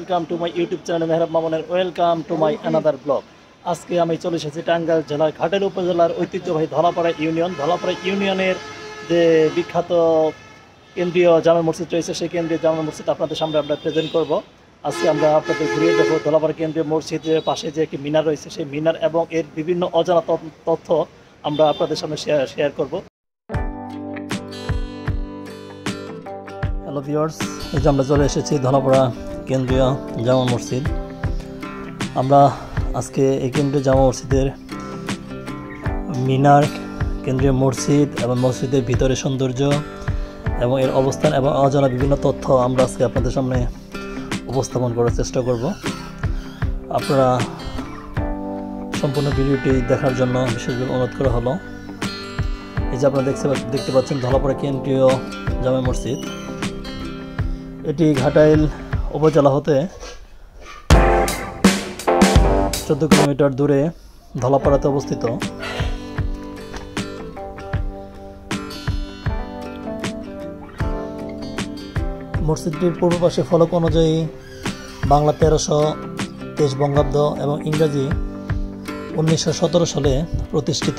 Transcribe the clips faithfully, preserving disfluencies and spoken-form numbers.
Welcome to my YouTube channel Mehrab মামুনের welcome to my another vlog. আজকে আমি চলে এসেছি টাঙ্গাইল জেলার ঘাটাইল উপজেলার ঐতিহ্যবাহী ধলাপাড়া ইউনিয়ন। ধলাপাড়া ইউনিয়নের যে বিখ্যাত কেন্দ্রীয় জামে মসজিদ রয়েছে, সেই কেন্দ্রীয় জামে মসজিদ আপনাদের সামনে আমরা প্রেজেন্ট করব। আজকে আমরা আপনাদের ঘুরিয়ে দেবো ধলাপাড়া কেন্দ্রীয় মসজিদের পাশে যে একটি মিনার রয়েছে, সেই মিনার এবং এর বিভিন্ন অজানা তথ্য আমরা আপনাদের সামনে শেয়ার শেয়ার করব। হ্যালো ভিউয়ার্স, এই যে আমরা চলে এসেছি ধলাপাড়া কেন্দ্রীয় জামা মসজিদ। আমরা আজকে এই কেন্দ্রীয় জামা মসজিদের মিনার, কেন্দ্রীয় মসজিদ এবং মসজিদের ভিতরে সৌন্দর্য এবং এর অবস্থান এবং অজানা বিভিন্ন তথ্য আমরা আজকে আপনাদের সামনে উপস্থাপন করার চেষ্টা করব। আপনারা সম্পূর্ণ ভিডিওটি দেখার জন্য বিশেষভাবে অনুরোধ করা হলো। এই যে আপনারা দেখতে দেখতে পাচ্ছেন ধলাপাড়া কেন্দ্রীয় জামে মসজিদ। এটি ঘাটাইল উপজেলা হতে চোদ্দ কিলোমিটার দূরে ধলাপাড়াতে অবস্থিত। মসজিদটির পূর্ব পাশে ফলক অনুযায়ী বাংলা তেরোশো তেইশ বঙ্গাব্দ এবং ইংরাজি উনিশশো সতেরো সালে প্রতিষ্ঠিত।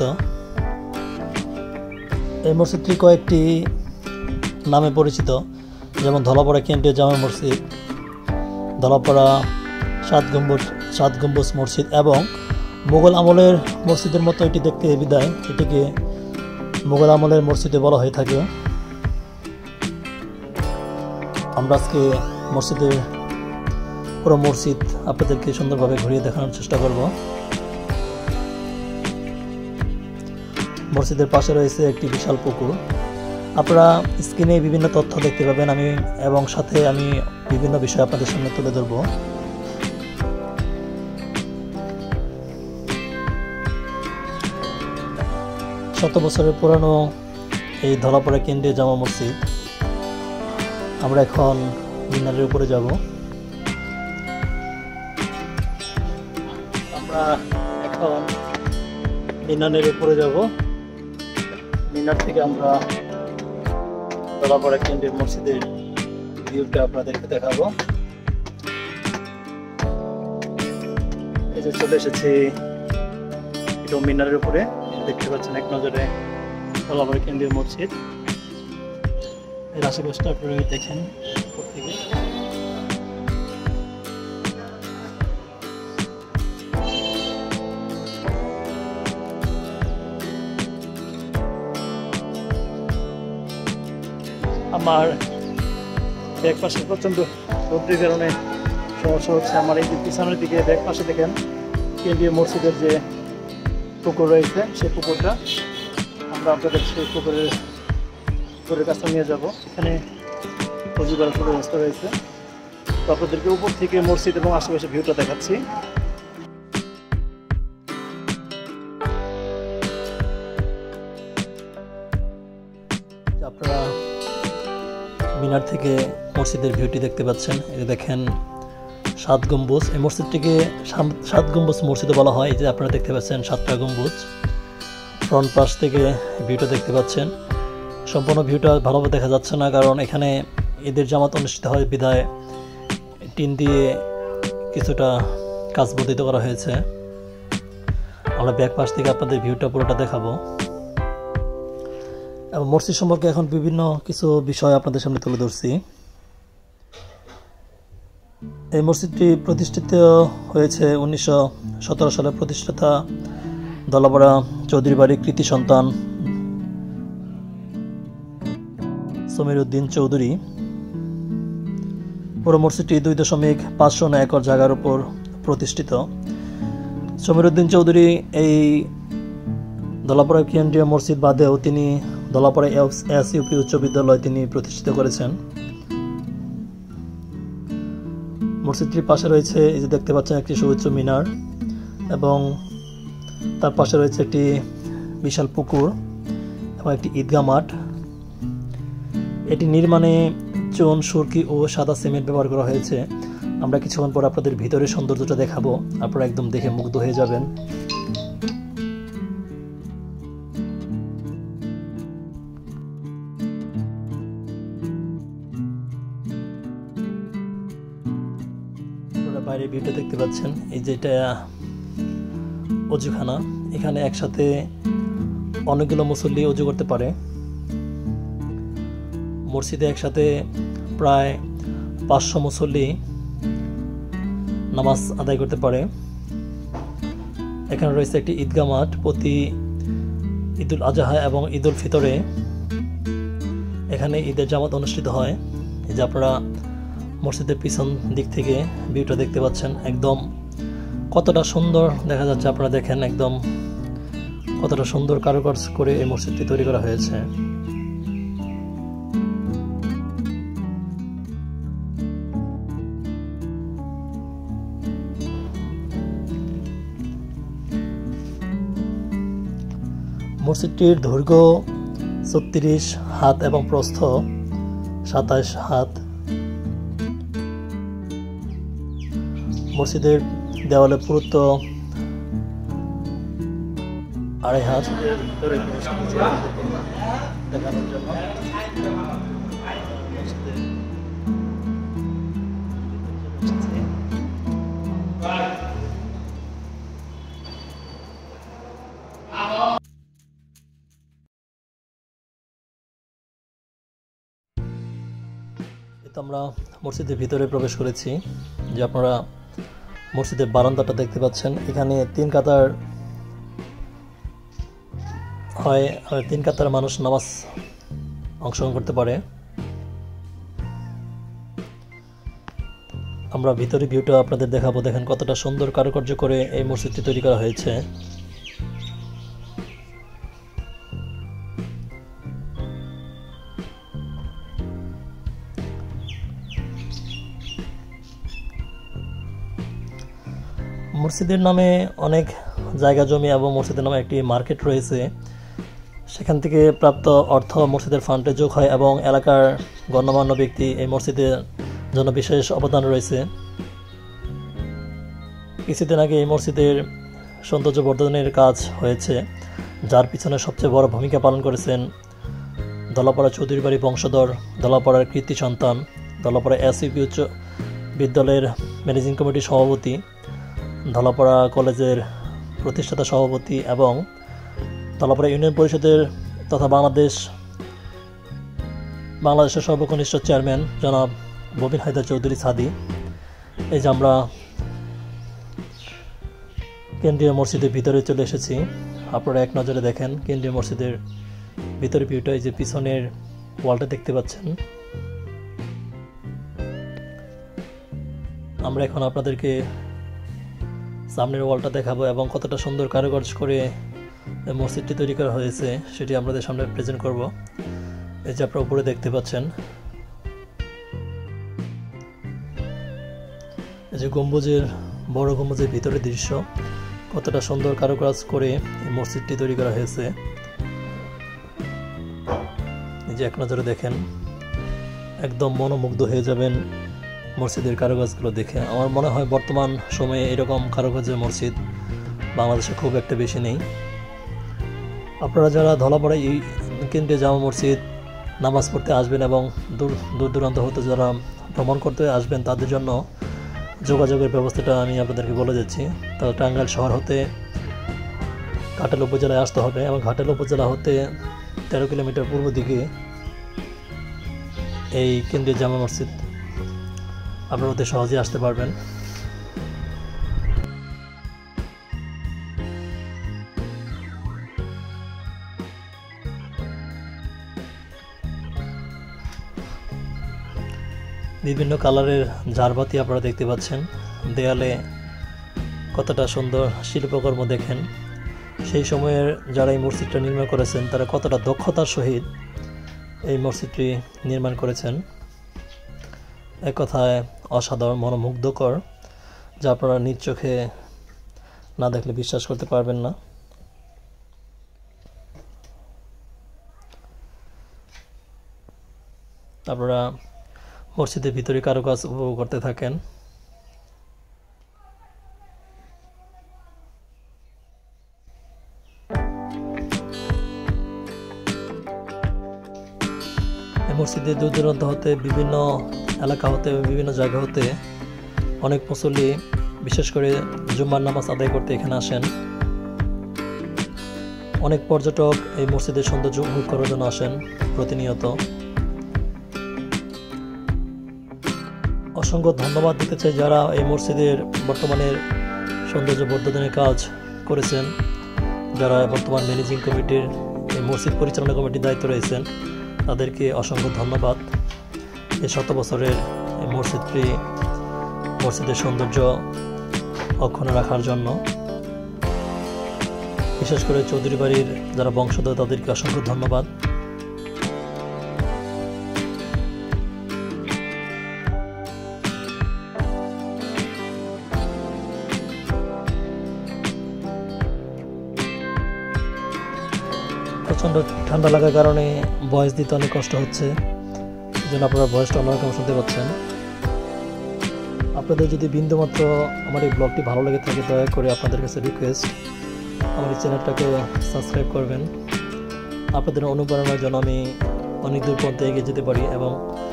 এই মসজিদটি কয়েকটি নামে পরিচিত, যেমন ধলাপাড়া কেন্দ্রীয় জামে মসজিদ, ধলাপাড়া সাত গম্বুজ সাত গম্বুজ মসজিদ এবং মুঘল আমলের মসজিদের মতো এটি দেখতে বিদায় এটিকে মুঘল আমলের মসজিদে বলা হয়ে থাকে। আমরা আজকে মসজিদের পুরো মসজিদ আপনাদেরকে সুন্দরভাবে ঘুরিয়ে দেখানোর চেষ্টা করব। মসজিদের পাশে রয়েছে একটি বিশাল পুকুর। আপনারা স্ক্রিনে বিভিন্ন তথ্য দেখতে পাবেন আমি এবং সাথে আমি বিভিন্ন বিষয় আপনাদের সামনে তুলে ধরব। শত বছরের পুরানো এই ধলাপাড়া কেন্দ্রীয় জামা মসজিদ। আমরা এখন মিনারের উপরে যাব। আমরা এখন মিনারের উপরে যাব। মিনার থেকে আমরা ধলাপাড়া কেন্দ্রীয় মসজিদের ভিউটা আপনাদেরকে দেখাবো। এই যে চলে এসেছি একটু মিনারের উপরে, দেখতে পাচ্ছেন এক নজরে ধলাপাড়া কেন্দ্রীয় মসজিদ। এর আশেপাশটা আপনারা দেখেন উপর থেকে। আমার ব্যাক পাশে প্রচণ্ড রোদ্রের কারণে সমস্যা হচ্ছে। আমার এই পিছনের দিকে ব্যাক পাশে দেখেন কেন্দ্রীয় মসজিদের যে পুকুর রয়েছে, সেই পুকুরটা আমরা আপনাদের সেই পুকুরের পুকুরের কাছে নিয়ে যাব। এখানে ফজি করার ব্যবস্থা রয়েছে, তো আপনাদেরকে উপর থেকে মসজিদ এবং আশেপাশে ভিউটা দেখাচ্ছি। আপনারা মিনার থেকে মসজিদের ভিউটি দেখতে পাচ্ছেন। এই দেখেন সাত গম্বুজ। এই মসজিদটিকে সাত গম্বুজ মসজিদও বলা হয়। এই যে আপনারা দেখতে পাচ্ছেন সাতটা গম্বুজ। ফ্রন্ট পাশ থেকে ভিউটা দেখতে পাচ্ছেন। সম্পূর্ণ ভিউটা ভালোভাবে দেখা যাচ্ছে না, কারণ এখানে ঈদের জামাত অনুষ্ঠিত হয় বিধায় টিন দিয়ে কিছুটা কাজ বর্ধিত করা হয়েছে। আমরা ব্যাক পাশ থেকে আপনাদের ভিউটা পুরোটা দেখাবো এবং মসজিদ সম্পর্কে এখন বিভিন্ন কিছু বিষয় আপনাদের সামনে তুলে ধরছি। এই মসজিদটি প্রতিষ্ঠিত হয়েছে উনিশশো সতেরো সালে। প্রতিষ্ঠাতা ধলাপাড়া চৌধুরী বাড়ির কৃতি সন্তান চমির উদ্দিন চৌধুরী। পুরো মসজিদটি দুই দশমিক পাঁচ শূন্য একর জায়গার উপর প্রতিষ্ঠিত। চমির উদ্দিন চৌধুরী এই ধলাপাড়া কেন্দ্রীয় মসজিদ বাদেও তিনি ধলাপাড়া এস ইউপি উচ্চ বিদ্যালয় তিনি প্রতিষ্ঠিত করেছেন। মসজিদটির পাশে রয়েছে, এই যে দেখতে পাচ্ছেন, একটি সুউচ্চ মিনার এবং তার পাশে রয়েছে একটি বিশাল পুকুর এবং একটি ঈদগাহ মাঠ। এটি নির্মাণে চুন, সুরকি ও সাদা সিমেন্ট ব্যবহার করা হয়েছে। আমরা কিছুক্ষণ পর আপনাদের ভিতরের সৌন্দর্যটা দেখাবো, আপনারা একদম দেখে মুগ্ধ হয়ে যাবেন। ভিউটা দেখতে পাচ্ছেন, এই যে এটা অজুখানা, এখানে একসাথে অনেকগুলো মুসল্লি অজু করতে পারে। মসজিদে একসাথে প্রায় পাঁচশো মুসল্লি নামাজ আদায় করতে পারে। এখানে রয়েছে একটি ঈদগাহ মাঠ, প্রতি ঈদুল আজহা এবং ঈদুল ফিতরে এখানে ঈদের জামাত অনুষ্ঠিত হয়। এই যে আপনারা মসজিদের পিছন দিক থেকে ভিউটা দেখতে পাচ্ছেন, একদম কতটা সুন্দর দেখা যাচ্ছে। আপনারা দেখেন একদম কতটা সুন্দর কারুকাজ করে এই মসজিদটি তৈরি করা হয়েছে। মসজিদটির দৈর্ঘ্য ছত্রিশ হাত এবং প্রস্থ সাতাশ হাত। মসজিদের দেওয়ালে পুরুত্ব আড়াই হাত। দেখানোর জন্য আমরা মসজিদের ভিতরে প্রবেশ করেছি। যে আপনারা মসজিদের বারান্দাটা দেখতে পাচ্ছেন, এখানে তিন কাতার হয়, তিন কাতার মানুষ নামাজ অংশগ্রহণ করতে পারে। আমরা ভিতরে ভিউটা আপনাদের দেখাবো। দেখেন কতটা সুন্দর কারুকার্য করে এই মসজিদটি তৈরি করা হয়েছে। মসজিদের নামে অনেক জায়গা জমি এবং মসজিদের নামে একটি মার্কেট রয়েছে। সেখান থেকে প্রাপ্ত অর্থ মসজিদের ফান্ডে যোগ হয় এবং এলাকার গণ্যমান্য ব্যক্তি এই মসজিদের জন্য বিশেষ অবদান রয়েছে। কিছুদিন আগে এই মসজিদের সৌন্দর্য বর্ধনের কাজ হয়েছে, যার পিছনে সবচেয়ে বড় ভূমিকা পালন করেছেন ধলাপাড়া চৌধুরী বাড়ি বংশধর, ধলাপাড়ার কৃতি সন্তান, ধলাপাড়া এসইপি উচ্চ বিদ্যালয়ের ম্যানেজিং কমিটির সভাপতি, ধলাপাড়া কলেজের প্রতিষ্ঠাতা সভাপতি এবং ধলাপাড়া ইউনিয়ন পরিষদের তথা বাংলাদেশ বাংলাদেশের সর্বকনিষ্ঠ চেয়ারম্যান জনাব ববিন হায়দার চৌধুরী সাদি। এই যে আমরা কেন্দ্রীয় মসজিদের ভিতরে চলে এসেছি। আপনারা এক নজরে দেখেন কেন্দ্রীয় মসজিদের ভিতরে ভিউটা। এই যে পিছনের ওয়ালটা দেখতে পাচ্ছেন। আমরা এখন আপনাদেরকে সামনের ওয়ালটা দেখাবো এবং কতটা সুন্দর কারুকাজ করে মসজিদটি তৈরি করা হয়েছে সেটি আপনাদের সামনে প্রেজেন্ট করব। এই যে আপনারা উপরে দেখতে পাচ্ছেন, এই যে গম্বুজের বড় গম্বুজের ভিতরের দৃশ্য, কতটা সুন্দর কারুকাজ করে এই মসজিদটি তৈরি করা হয়েছে। এই যে এক নজরে দেখেন, একদম মনোমুগ্ধ হয়ে যাবেন মসজিদের কারুকাজগুলো দেখে। আমার মনে হয় বর্তমান সময়ে এরকম কারুকাজের মসজিদ বাংলাদেশে খুব একটা বেশি নেই। আপনারা যারা ধলাপাড়া কেন্দ্রীয় জামা মসজিদ নামাজ পড়তে আসবেন এবং দূর দূর দূরান্ত হতে যারা ভ্রমণ করতে আসবেন তাদের জন্য যোগাযোগের ব্যবস্থাটা আমি আপনাদেরকে বলে যাচ্ছি। তাহলে টাঙ্গাইল শহর হতে ঘাটাইল উপজেলায় আসতে হবে এবং ঘাটাইল উপজেলা হতে তেরো কিলোমিটার পূর্ব দিকে এই কেন্দ্রীয় জামা মসজিদ, আপনারা অতি সহজেই আসতে পারবেন। বিভিন্ন কালারের ঝাড়বাতি আপনারা দেখতে পাচ্ছেন। দেয়ালে কতটা সুন্দর শিল্পকর্ম দেখেন। সেই সময়ের যারা এই মসজিদটা নির্মাণ করেছেন তারা কতটা দক্ষতার সহিত এই মসজিদটি নির্মাণ করেছেন, এক কথায় অসাধারণ, মনোমুগ্ধকর, যা আপনারা নিজ চোখে না দেখলে বিশ্বাস করতে পারবেন না। আপনারা মসজিদের ভিতরে কারুকাজ উপভোগ করতে থাকেন। মসজিদে দূর দূরান্ত হতে, বিভিন্ন এলাকা হতে, বিভিন্ন জায়গা হতে অনেক মুসল্লি বিশেষ করে জুম্মার নামাজ আদায় করতে এখানে আসেন। অনেক পর্যটক এই মসজিদের সৌন্দর্য উপভোগ করার জন্য আসেন প্রতিনিয়ত। অসংখ্য ধন্যবাদ দিতে চাই যারা এই মসজিদের বর্তমানের সৌন্দর্য বর্ধনের কাজ করেছেন, যারা বর্তমান ম্যানেজিং কমিটির এই মসজিদ পরিচালনা কমিটির দায়িত্ব রয়েছেন, তাদেরকে অসংখ্য ধন্যবাদ এই শত বছরের এই মসজিদটি মসজিদের সৌন্দর্য অক্ষুণ্ণ রাখার জন্য। বিশেষ করে চৌধুরী বাড়ির যারা বংশধর তাদেরকে অসংখ্য ধন্যবাদ। প্রচণ্ড ঠান্ডা লাগার কারণে ভয়েস দিতে অনেক কষ্ট হচ্ছে, এই জন্য আপনারা ভয়েসটা অন্যরকম শুনতে পাচ্ছেন। আপনাদের যদি বিন্দুমাত্র আমার এই ব্লগটি ভালো লেগে থাকে দয়া করে আপনাদের কাছে রিকোয়েস্ট আমার এই চ্যানেলটাকে সাবস্ক্রাইব করবেন। আপনাদের অনুপ্রেরণার জন্য আমি অনেক দূর পর্যন্ত এগিয়ে যেতে পারি এবং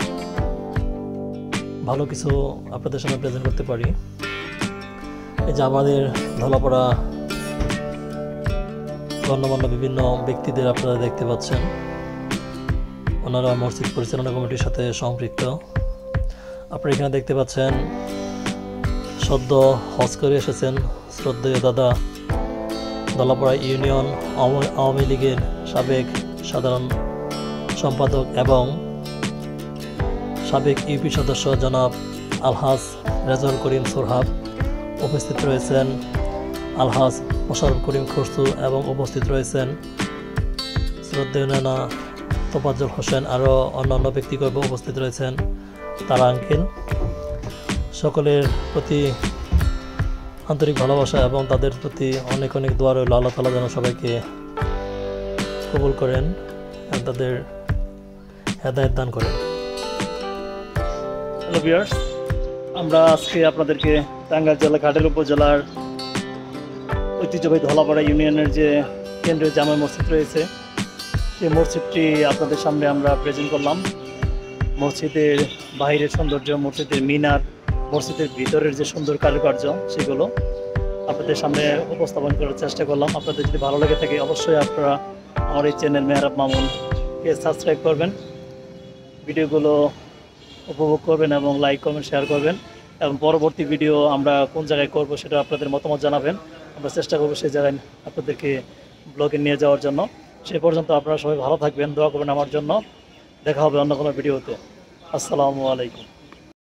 ভালো কিছু আপনাদের সামনে প্রেজেন্ট করতে পারি। এই যে আমাদের ধলাপাড়া গণ্যমান্য বিভিন্ন ব্যক্তিদের আপনারা দেখতে পাচ্ছেন, ওনারা মসজিদ পরিচালনা কমিটির সাথে সম্পৃক্ত। আপনারা এখানে দেখতে পাচ্ছেন সদ্য হজ করে এসেছেন শ্রদ্ধেয় দাদা ধলাপাড়া ইউনিয়ন আওয়ামী লীগের সাবেক সাধারণ সম্পাদক এবং সাবেক ইউপি সদস্য জনাব আলহাজ রেজাউল করিম সোরহাব। উপস্থিত রয়েছেন আলহাজ মোশাররফ করিম খরসু এবং উপস্থিত রয়েছেন শ্রদ্ধেয় নানা তোফাজ্জল হোসেন, আরও অন্যান্য ব্যক্তিগণ উপস্থিত রয়েছেন তারা আঙ্কেল। সকলের প্রতি আন্তরিক ভালোবাসা এবং তাদের প্রতি অনেক অনেক দোয়া রইল। আল্লাহ তাআলা যেন সবাইকে কবুল করেন এবং তাদের হেদায়েত দান করেন। হ্যালো ভিউয়ার্স, আমরা আজকে আপনাদেরকে টাঙ্গাইল জেলা ঘাটাইল উপজেলার ঐতিহ্যবাহী ধলাপাড়া ইউনিয়নের যে কেন্দ্রীয় জামে মসজিদ রয়েছে সেই মসজিদটি আপনাদের সামনে আমরা প্রেজেন্ট করলাম। মসজিদের বাহিরের সৌন্দর্য, মসজিদের মিনার, মসজিদের ভিতরের যে সুন্দর কারুকার্য সেগুলো আপনাদের সামনে উপস্থাপন করার চেষ্টা করলাম। আপনাদের যদি ভালো লেগে থাকে অবশ্যই আপনারা আমার এই চ্যানেল মেহরাব মামুনকে সাবস্ক্রাইব করবেন, ভিডিওগুলো উপভোগ করবেন এবং লাইক কমেন্ট শেয়ার করবেন এবং পরবর্তী ভিডিও আমরা কোন জায়গায় করব সেটা আপনাদের মতামত জানাবেন। আমরা চেষ্টা করবো সেই জায়গায় আপনাদেরকে ব্লগে নিয়ে যাওয়ার জন্য। সে পর্যন্ত আপনারা সবাই ভালো থাকবেন, দোয়া করবেন আমার জন্য। দেখা হবে অন্য কোনো ভিডিওতে। আসসালামু আলাইকুম।